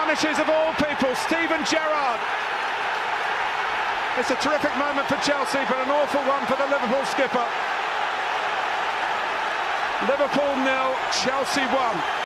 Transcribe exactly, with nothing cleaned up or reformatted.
vanishes of all people, Steven Gerrard. It's a terrific moment for Chelsea, but an awful one for the Liverpool skipper. Liverpool nil, Chelsea one.